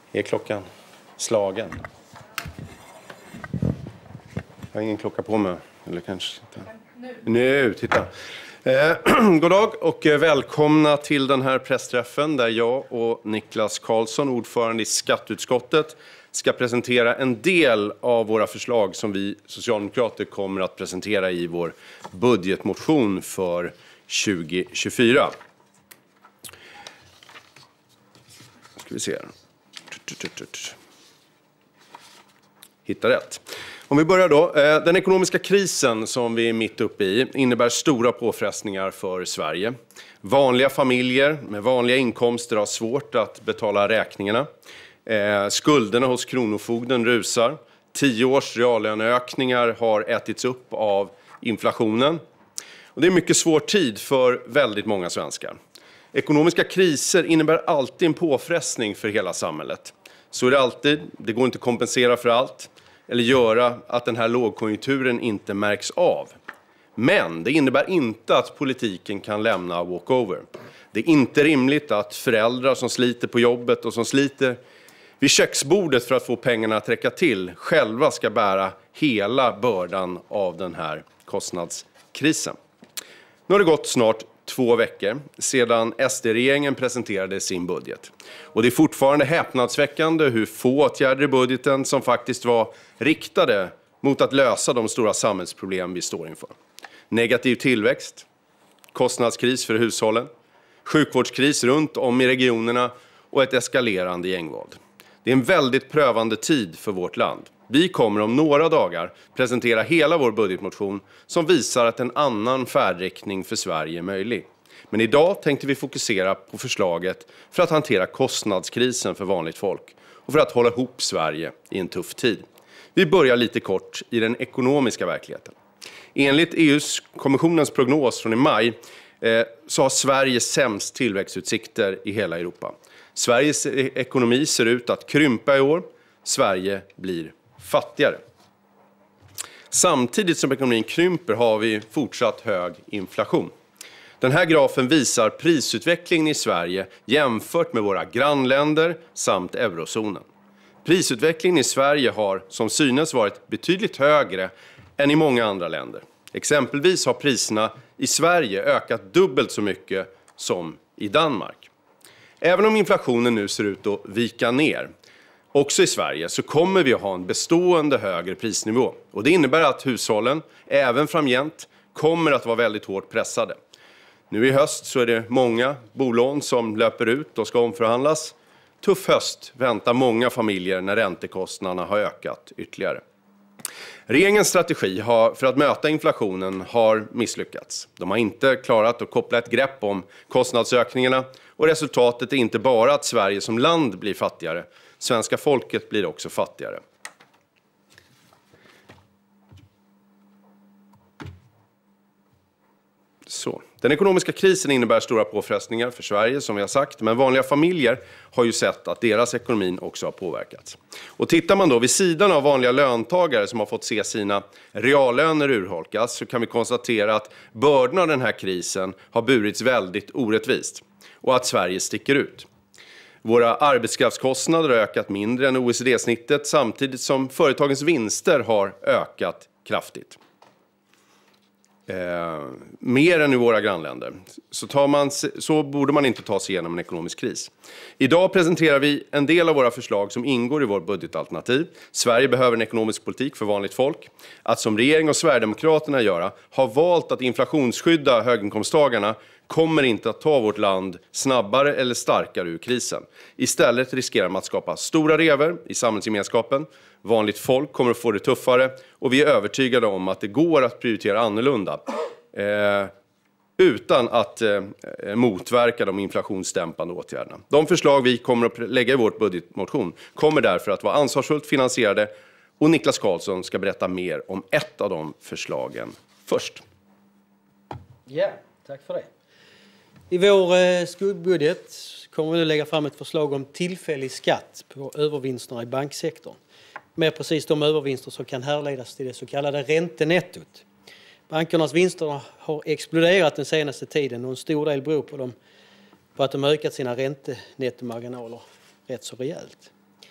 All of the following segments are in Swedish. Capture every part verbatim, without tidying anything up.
Är klockan slagen? Jag har ingen klocka på mig. Eller kanske inte. Nu. Nu, titta. Eh, god dag och välkomna till den här pressträffen där jag och Niklas Karlsson, ordförande i skatteutskottet, ska presentera en del av våra förslag som vi socialdemokrater kommer att presentera i vår budgetmotion för tjugo tjugofyra. Ska vi se här. Hitta rätt. Om vi börjar då. Den ekonomiska krisen som vi är mitt uppe i innebär stora påfrestningar för Sverige. Vanliga familjer med vanliga inkomster har svårt att betala räkningarna. Skulderna hos kronofogden rusar. Tio års reallöneökningar har ätits upp av inflationen. Och det är en mycket svår tid för väldigt många svenskar. Ekonomiska kriser innebär alltid en påfrestning för hela samhället. Så är det alltid. Det går inte att kompensera för allt eller göra att den här lågkonjunkturen inte märks av. Men det innebär inte att politiken kan lämna walkover. Det är inte rimligt att föräldrar som sliter på jobbet och som sliter vid köksbordet för att få pengarna att räcka till själva ska bära hela bördan av den här kostnadskrisen. Nu har det gått snart två veckor sedan S D-regeringen presenterade sin budget. Och det är fortfarande häpnadsväckande hur få åtgärder i budgeten som faktiskt var riktade mot att lösa de stora samhällsproblem vi står inför. Negativ tillväxt, kostnadskris för hushållen, sjukvårdskris runt om i regionerna och ett eskalerande gängvåld. Det är en väldigt prövande tid för vårt land. Vi kommer om några dagar presentera hela vår budgetmotion som visar att en annan färdriktning för Sverige är möjlig. Men idag tänkte vi fokusera på förslaget för att hantera kostnadskrisen för vanligt folk och för att hålla ihop Sverige i en tuff tid. Vi börjar lite kort i den ekonomiska verkligheten. Enligt E U-kommissionens prognos från i maj eh, så har Sverige sämst tillväxtutsikter i hela Europa. Sveriges ekonomi ser ut att krympa i år. Sverige blir fattigare. Samtidigt som ekonomin krymper har vi fortsatt hög inflation. Den här grafen visar prisutvecklingen i Sverige jämfört med våra grannländer samt eurozonen. Prisutvecklingen i Sverige har som synes varit betydligt högre än i många andra länder. Exempelvis har priserna i Sverige ökat dubbelt så mycket som i Danmark. Även om inflationen nu ser ut att vika ner, också i Sverige, så kommer vi att ha en bestående högre prisnivå. Och det innebär att hushållen, även framgent, kommer att vara väldigt hårt pressade. Nu i höst så är det många bolån som löper ut och ska omförhandlas. Tuff höst väntar många familjer när räntekostnaderna har ökat ytterligare. Regeringens strategi har, för att möta inflationen har misslyckats. De har inte klarat att koppla ett grepp om kostnadsökningarna och resultatet är inte bara att Sverige som land blir fattigare. Svenska folket blir också fattigare. Så. Den ekonomiska krisen innebär stora påfrestningar för Sverige som vi har sagt, men vanliga familjer har ju sett att deras ekonomin också har påverkats. Och tittar man då vid sidan av vanliga löntagare som har fått se sina reallöner urholkas så kan vi konstatera att bördan av den här krisen har burits väldigt orättvist och att Sverige sticker ut. Våra arbetskraftskostnader har ökat mindre än O E C D-snittet samtidigt som företagens vinster har ökat kraftigt. Eh, mer än i våra grannländer. Så, tar man, så borde man inte ta sig igenom en ekonomisk kris. Idag presenterar vi en del av våra förslag som ingår i vårt budgetalternativ. Sverige behöver en ekonomisk politik för vanligt folk. Att som regering och Sverigedemokraterna göra har valt att inflationsskydda höginkomsttagarna kommer inte att ta vårt land snabbare eller starkare ur krisen. Istället riskerar man att skapa stora revor i samhällsgemenskapen. Vanligt folk kommer att få det tuffare och vi är övertygade om att det går att prioritera annorlunda eh, utan att eh, motverka de inflationsdämpande åtgärderna. De förslag vi kommer att lägga i vårt budgetmotion kommer därför att vara ansvarsfullt finansierade och Niklas Karlsson ska berätta mer om ett av de förslagen först. Ja, tack för det. I vår eh, skuggbudget kommer vi nu lägga fram ett förslag om tillfällig skatt på övervinsterna i banksektorn. Med precis de övervinster som kan härledas till det så kallade räntenettot. Bankernas vinster har exploderat den senaste tiden och en stor del beror på, dem, på att de ökat sina räntenettomarginaler rätt så rejält.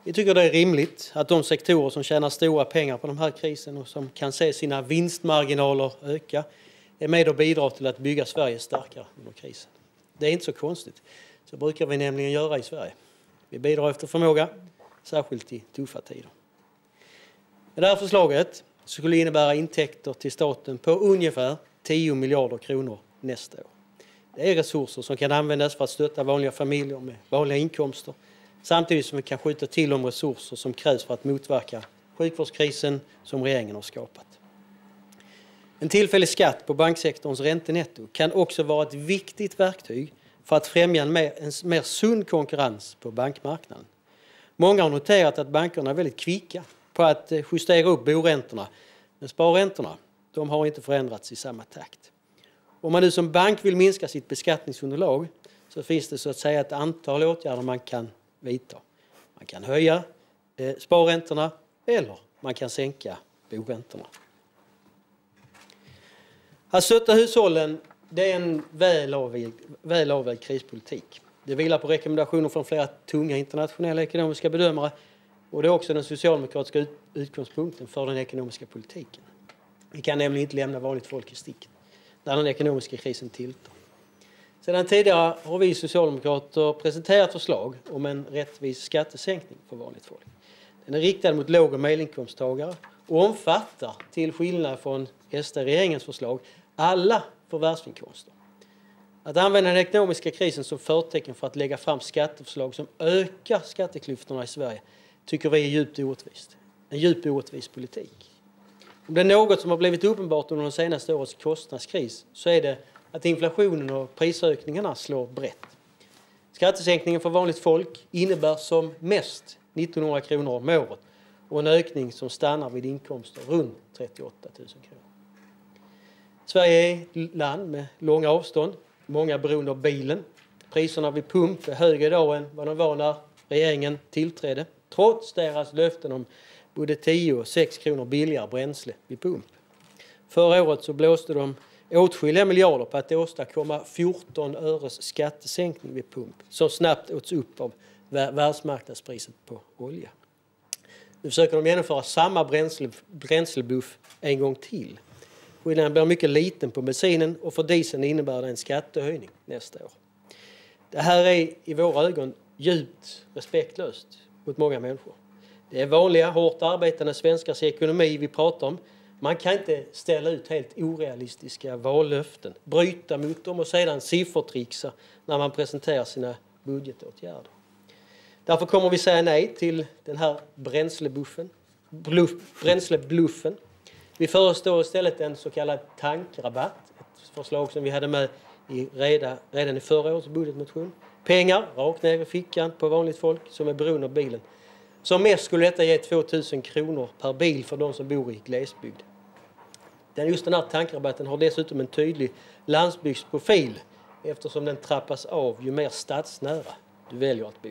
Vi tycker det är rimligt att de sektorer som tjänar stora pengar på den här krisen och som kan se sina vinstmarginaler öka är med och bidrar till att bygga Sverige starkare under krisen. Det är inte så konstigt. Så brukar vi nämligen göra i Sverige. Vi bidrar efter förmåga, särskilt i tuffa tider. Det här förslaget skulle innebära intäkter till staten på ungefär tio miljarder kronor nästa år. Det är resurser som kan användas för att stötta vanliga familjer med vanliga inkomster, samtidigt som vi kan skjuta till de resurser som krävs för att motverka sjukvårdskrisen som regeringen har skapat. En tillfällig skatt på banksektorns räntenetto kan också vara ett viktigt verktyg för att främja en mer, en mer sund konkurrens på bankmarknaden. Många har noterat att bankerna är väldigt kvicka på att justera upp boräntorna, men sparräntorna de har inte förändrats i samma takt. Om man nu som bank vill minska sitt beskattningsunderlag så finns det så att säga ett antal åtgärder man kan vidta. Man kan höja eh, sparräntorna eller man kan sänka boräntorna. Att stötta hushållen det är en väl avvägd, väl avvägd krispolitik. Det vilar på rekommendationer från flera tunga internationella ekonomiska bedömare och det är också den socialdemokratiska ut, utgångspunkten för den ekonomiska politiken. Vi kan nämligen inte lämna vanligt folk i sticket när den ekonomiska krisen tilltar. Sedan tidigare har vi socialdemokrater presenterat förslag om en rättvis skattesänkning för vanligt folk. Den är riktad mot låg- och medelinkomsttagare och omfattar, till skillnad från S D-regeringens förslag, alla förvärvsinkomster. Att använda den ekonomiska krisen som förtecken för att lägga fram skatteförslag som ökar skatteklyftorna i Sverige tycker vi är djupt orättvist. En djupt orättvis politik. Om det är något som har blivit uppenbart under de senaste årets kostnadskris så är det att inflationen och prisökningarna slår brett. Skattesänkningen för vanligt folk innebär som mest nittonhundra kronor om året och en ökning som stannar vid inkomster runt trettioåtta tusen kronor. Sverige är ett land med långa avstånd, många beroende av bilen. Priserna vid pump är högre idag än vad de var när regeringen tillträdde, trots deras löften om både tio och sex kronor billigare bränsle vid pump. Förra året så blåste de åtskilliga miljarder på att åstadkomma fjorton öres skattesänkning vid pump, som snabbt åts upp av världsmarknadspriset på olja. Nu försöker de genomföra samma bränsle, bränslebuff en gång till. Skillnaden blir mycket liten på bensinen och för dieseln innebär det en skattehöjning nästa år. Det här är i våra ögon djupt respektlöst mot många människor. Det är vanliga, hårt arbetande svenskars ekonomi vi pratar om. Man kan inte ställa ut helt orealistiska vallöften, bryta mot dem och sedan siffertrixa när man presenterar sina budgetåtgärder. Därför kommer vi säga nej till den här bränslebuffen, bluff, bränslebluffen. Vi föreslår istället en så kallad tankrabatt, ett förslag som vi hade med i redan, redan i förra årets budgetmotion. Pengar rakt ner i fickan på vanligt folk som är beroende av bilen. Som mest skulle detta ge två tusen kronor per bil för de som bor i glesbygd. Just den här tankrabatten har dessutom en tydlig landsbygdsprofil eftersom den trappas av ju mer stadsnära du väljer att bo.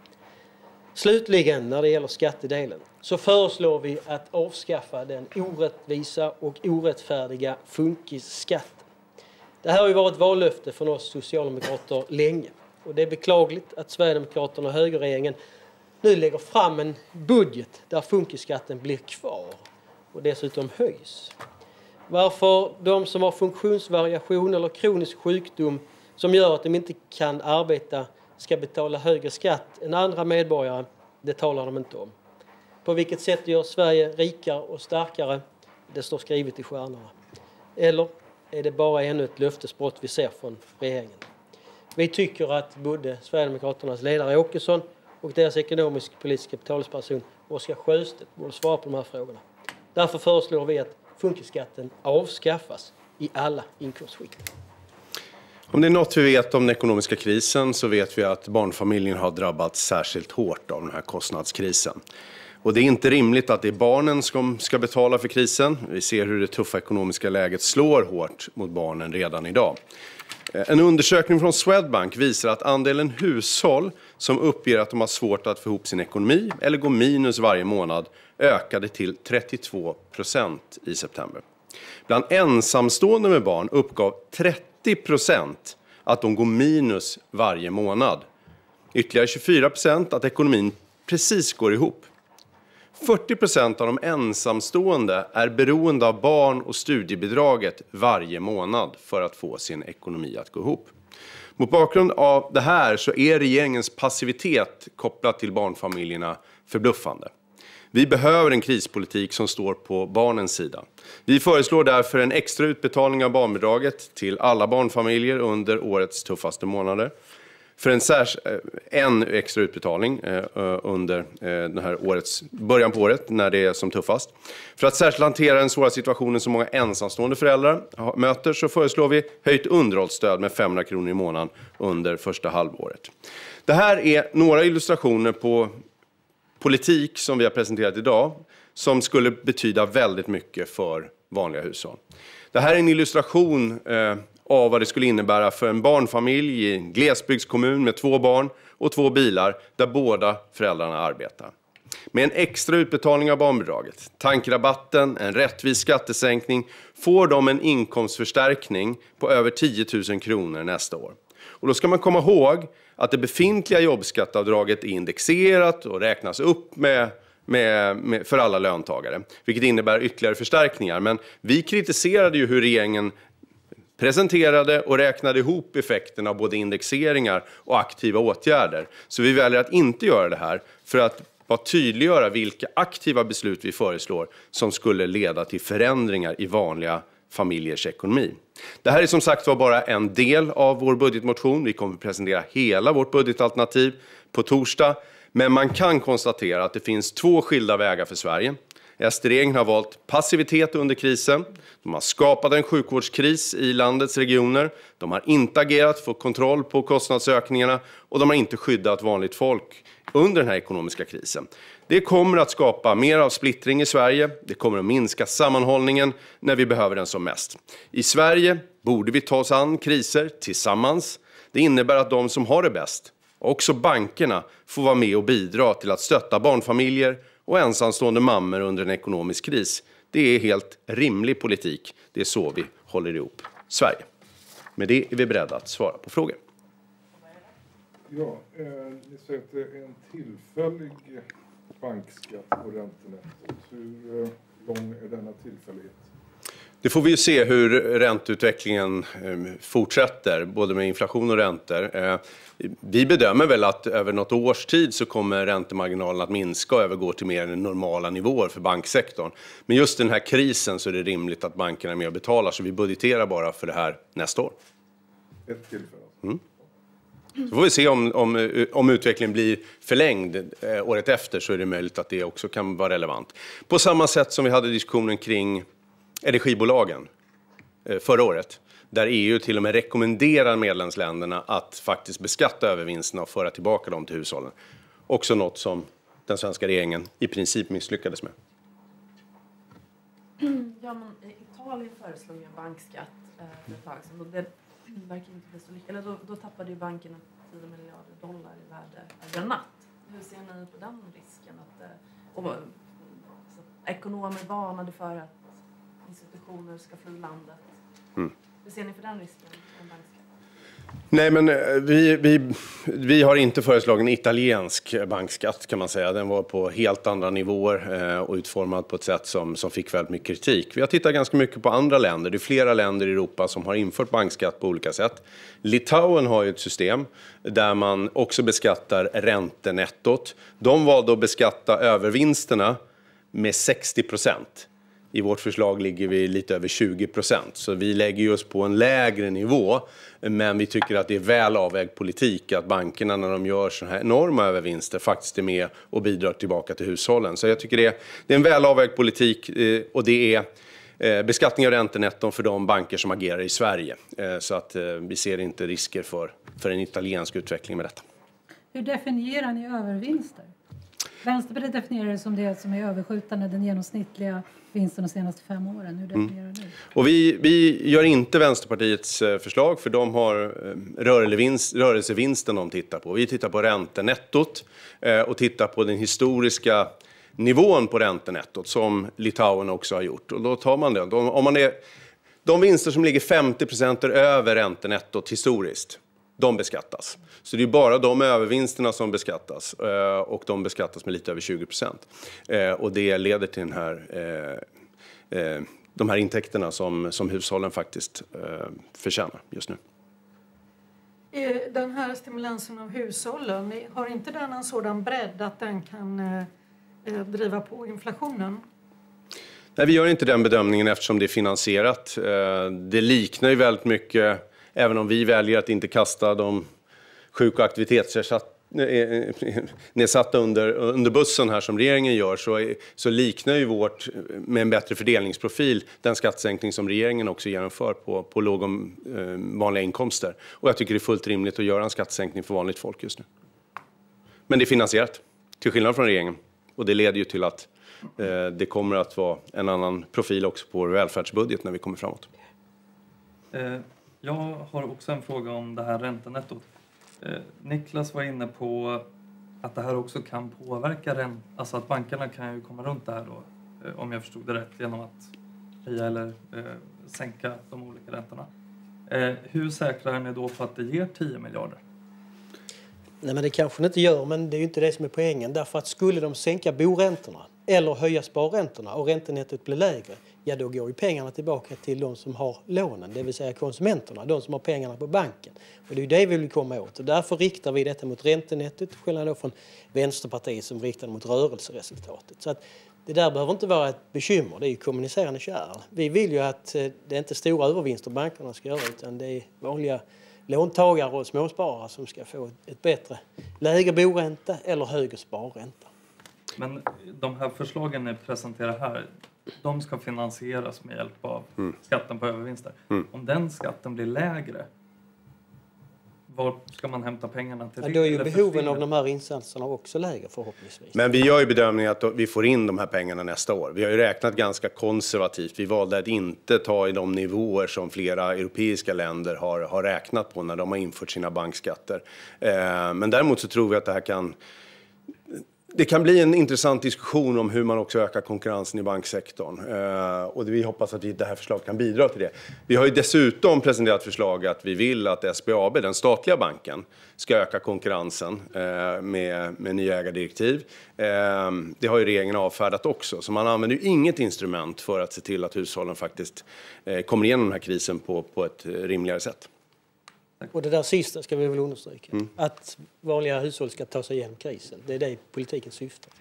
Slutligen, när det gäller skattedelen, så föreslår vi att avskaffa den orättvisa och orättfärdiga funkisskatten. Det här har ju varit ett vallöfte från oss socialdemokrater länge. Och det är beklagligt att Sverigedemokraterna och högerregeringen nu lägger fram en budget där funkisskatten blir kvar och dessutom höjs. Varför de som har funktionsvariation eller kronisk sjukdom som gör att de inte kan arbeta ska betala högre skatt än andra medborgare, det talar de inte om. På vilket sätt gör Sverige rikare och starkare? Det står skrivet i stjärnorna. Eller är det bara ännu ett löftesbrott vi ser från regeringen? Vi tycker att både Sverigedemokraternas ledare Åkesson och deras ekonomisk-politiska talesperson Oskar Sjöstedt borde svara på de här frågorna. Därför föreslår vi att funkisskatten avskaffas i alla inkomstskikt. Om det är något vi vet om den ekonomiska krisen så vet vi att barnfamiljen har drabbats särskilt hårt av den här kostnadskrisen. Och det är inte rimligt att det är barnen som ska betala för krisen. Vi ser hur det tuffa ekonomiska läget slår hårt mot barnen redan idag. En undersökning från Swedbank visar att andelen hushåll som uppger att de har svårt att få ihop sin ekonomi eller gå minus varje månad ökade till trettiotvå procent i september. Bland ensamstående med barn uppgav trettio procent att de går minus varje månad. Ytterligare tjugofyra procent att ekonomin precis går ihop. fyrtio procent av de ensamstående är beroende av barn- och studiebidraget varje månad för att få sin ekonomi att gå ihop. Mot bakgrund av det här så är regeringens passivitet kopplat till barnfamiljerna förbluffande. Vi behöver en krispolitik som står på barnens sida. Vi föreslår därför en extra utbetalning av barnbidraget till alla barnfamiljer under årets tuffaste månader. För en, särs- en extra utbetalning eh, under eh, den här årets, början på året när det är som tuffast. För att särskilt hantera den svåra situationen som många ensamstående föräldrar möter så föreslår vi höjt underhållsstöd med femhundra kronor i månaden under första halvåret. Det här är några illustrationer på politik som vi har presenterat idag som skulle betyda väldigt mycket för vanliga hushåll. Det här är en illustration eh, av vad det skulle innebära för en barnfamilj i en glesbygdskommun med två barn och två bilar där båda föräldrarna arbetar. Med en extra utbetalning av barnbidraget, tankrabatten, en rättvis skattesänkning får de en inkomstförstärkning på över tio tusen kronor nästa år. Och då ska man komma ihåg att det befintliga jobbskatteavdraget är indexerat och räknas upp med, med, med, för alla löntagare. Vilket innebär ytterligare förstärkningar. Men vi kritiserade ju hur regeringen presenterade och räknade ihop effekten av både indexeringar och aktiva åtgärder. Så vi väljer att inte göra det här för att bara tydliggöra vilka aktiva beslut vi föreslår som skulle leda till förändringar i vanliga familjers ekonomi. Det här är som sagt var bara en del av vår budgetmotion. Vi kommer att presentera hela vårt budgetalternativ på torsdag. Men man kan konstatera att det finns två skilda vägar för Sverige. S D-regeringen har valt passivitet under krisen. De har skapat en sjukvårdskris i landets regioner. De har inte agerat för kontroll på kostnadsökningarna. Och de har inte skyddat vanligt folk under den här ekonomiska krisen. Det kommer att skapa mer av splittring i Sverige. Det kommer att minska sammanhållningen när vi behöver den som mest. I Sverige borde vi ta oss an kriser tillsammans. Det innebär att de som har det bäst, också bankerna, får vara med och bidra till att stötta barnfamiljer och ensamstående mammor under en ekonomisk kris. Det är helt rimlig politik. Det är så vi håller ihop Sverige. Med det är vi beredda att svara på frågor. Ja, eh, ni säger att det är en tillfällig bankskatt på räntenettot. Hur eh, lång är denna tillfällighet? Det får vi ju se hur ränteutvecklingen fortsätter, både med inflation och räntor. Vi bedömer väl att över något års tid så kommer räntemarginalen att minska och övergå till mer normala nivåer för banksektorn. Men just den här krisen så är det rimligt att bankerna är med och betalar, så vi budgeterar bara för det här nästa år. Ett tillfälle. Mm. Så får vi se om, om, om utvecklingen blir förlängd eh, året efter, så är det möjligt att det också kan vara relevant. På samma sätt som vi hade diskussionen kring energibolagen eh, förra året. Där E U till och med rekommenderar medlemsländerna att faktiskt beskatta övervinsterna och föra tillbaka dem till hushållen. Också något som den svenska regeringen i princip misslyckades med. Ja, men Italien föreslog ju en bankskatt eh, för ett tag sedan. Och det verkar inte bli så lyckat. Eller då, då tappade ju bankerna tio miljarder dollar i värde över en natt. Hur ser ni på den risken? Att, eh, och, så att ekonomer varnade för att institutioner ska fly landet. Mm. Hur ser ni för den risken? En bankskatt? Nej, men vi, vi, vi har inte föreslagit en italiensk bankskatt, kan man säga. Den var på helt andra nivåer eh, och utformad på ett sätt som, som fick väldigt mycket kritik. Vi har tittat ganska mycket på andra länder. Det är flera länder i Europa som har infört bankskatt på olika sätt. Litauen har ju ett system där man också beskattar räntenettot. De valde att beskatta övervinsterna med sextio procent. I vårt förslag ligger vi lite över tjugo procent. Så vi lägger oss på en lägre nivå. Men vi tycker att det är väl avvägd politik att bankerna, när de gör sådana här enorma övervinster, faktiskt är med och bidrar tillbaka till hushållen. Så jag tycker det är, det är en väl avvägd politik, och det är beskattning av räntenetton för de banker som agerar i Sverige. Så att vi ser inte risker för, för en italiensk utveckling med detta. Hur definierar ni övervinster? Vänsterpartiet definierar det som det som är överskjutande den genomsnittliga vinsten de senaste fem åren. Hur definierar mm. ni? Och vi, vi gör inte Vänsterpartiets förslag, för de har rörelsevinst, rörelsevinsten de tittar på. Vi tittar på räntenettot och tittar på den historiska nivån på räntenettot som Litauen också har gjort. Och då tar man det. De, om man är, de vinster som ligger femtio procent över räntenettot historiskt, de beskattas. Så det är bara de övervinsterna som beskattas och de beskattas med lite över tjugo procent. Och det leder till den här, de här intäkterna som, som hushållen faktiskt förtjänar just nu. Den här stimulansen av hushållen, har inte den en sådan bredd att den kan eh, driva på inflationen? Nej, vi gör inte den bedömningen eftersom det är finansierat. Det liknar ju väldigt mycket, även om vi väljer att inte kasta de sjuk- och aktivitetsnedsatta under, under bussen här som regeringen gör, så, så liknar ju vårt med en bättre fördelningsprofil den skattesänkning som regeringen också genomför på, på låg och eh, vanliga inkomster. Och jag tycker det är fullt rimligt att göra en skattesänkning för vanligt folk just nu. Men det är finansierat, till skillnad från regeringen. Och det leder ju till att eh, det kommer att vara en annan profil också på vår välfärdsbudget när vi kommer framåt. Eh, jag har också en fråga om det här räntenettot. Eh, Niklas var inne på att det här också kan påverka den, alltså att bankerna kan ju komma runt det här då, eh, om jag förstod det rätt, genom att höja eller eh, sänka de olika räntorna. Eh, hur säkrar är ni då på att det ger tio miljarder? Nej, men det kanske inte gör, men det är ju inte det som är poängen. Därför att skulle de sänka boräntorna eller höja sparräntorna och räntenettot blir lägre, ja då går ju pengarna tillbaka till de som har lånen, det vill säga konsumenterna, de som har pengarna på banken. Och det är ju det vi vill komma åt. Och därför riktar vi detta mot räntenettot, skillnad då från Vänsterpartiet som riktar det mot rörelseresultatet. Så att det där behöver inte vara ett bekymmer, det är ju kommunicerande kärl. Vi vill ju att det inte är stora övervinster bankerna ska göra, utan det är vanliga låntagare och småsparare som ska få ett bättre lägre boränta eller högre sparränta. Men de här förslagen ni presenterar här, de ska finansieras med hjälp av mm. skatten på övervinster. Mm. Om den skatten blir lägre, var ska man hämta pengarna till? Ja, då är ju behoven av de här insatserna också lägre förhoppningsvis. Men vi gör ju bedömningen att vi får in de här pengarna nästa år. Vi har ju räknat ganska konservativt. Vi valde att inte ta i de nivåer som flera europeiska länder har, har räknat på när de har infört sina bankskatter. Eh, men däremot så tror vi att det här kan... Det kan bli en intressant diskussion om hur man också ökar konkurrensen i banksektorn. Uh, och vi hoppas att vi, det här förslaget kan bidra till det. Vi har ju dessutom presenterat förslag att vi vill att S B A B, den statliga banken, ska öka konkurrensen uh, med, med nya ägardirektiv. Uh, det har ju regeringen avfärdat också. Så man använder ju inget instrument för att se till att hushållen faktiskt uh, kommer igenom den här krisen på, på ett rimligare sätt. Och det där sista ska vi väl understryka. Mm. Att vanliga hushåll ska ta sig igenom krisen. Det är det politikens syfte.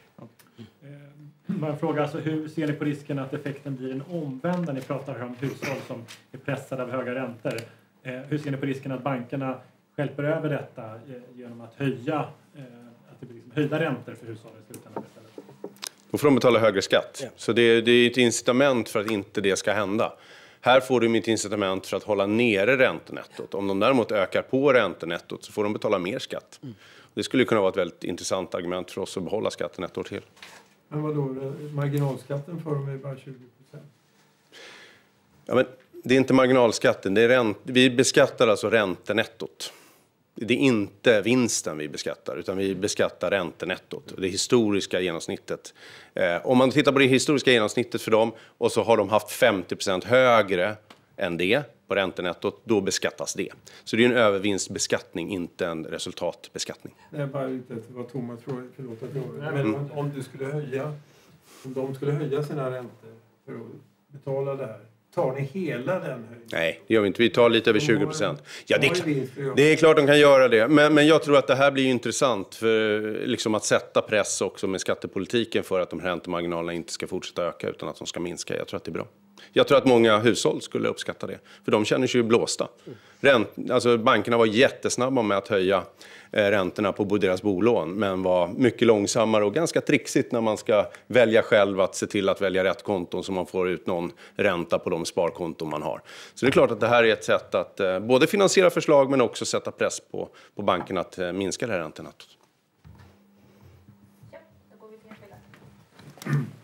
Man frågar alltså, hur ser ni på risken att effekten blir en omvända? Ni pratar om hushåll som är pressade av höga räntor. Eh, hur ser ni på risken att bankerna stjälper över detta eh, genom att höja, eh, att det blir liksom höjda räntor för hushållen i slutändan istället? Då får de betala högre skatt. Ja. Så det, det är ett incitament för att inte det ska hända. Här får de ett incitament för att hålla nere räntenettot. Om de däremot ökar på räntenettot så får de betala mer skatt. Mm. Det skulle kunna vara ett väldigt intressant argument för oss att behålla skatten ett år till. Men vadå, marginalskatten får de ju bara tjugo procent? Ja, men det är inte marginalskatten, det är ränt- vi beskattar alltså räntenettot. Det är inte vinsten vi beskattar, utan vi beskattar räntenettot, det historiska genomsnittet. Eh, om man tittar på det historiska genomsnittet för dem och så har de haft femtio procent högre än det på räntenettot, då beskattas det. Så det är en övervinstbeskattning, inte en resultatbeskattning. Det är bara inte att vad Thomas tror, förlåt att jag... Men mm. om, om du skulle höja, om de skulle höja sina räntor för att betala det här, tar ni hela den höjningen? Nej, det gör vi inte. Vi tar lite över tjugo procent. Ja, det är, klart, det är klart de kan göra det. Men, men jag tror att det här blir intressant för liksom att sätta press också med skattepolitiken för att de räntemarginalerna inte ska fortsätta öka utan att de ska minska. Jag tror att det är bra. Jag tror att många hushåll skulle uppskatta det. För de känner sig ju blåsta. Ränt, alltså bankerna var jättesnabba med att höja eh, räntorna på deras bolån. Men var mycket långsammare och ganska trixigt när man ska välja själv att se till att välja rätt konton så man får ut någon ränta på de sparkonton man har. Så det är klart att det här är ett sätt att eh, både finansiera förslag men också sätta press på, på bankerna att eh, minska det här räntenettot. Ja, då går vi till en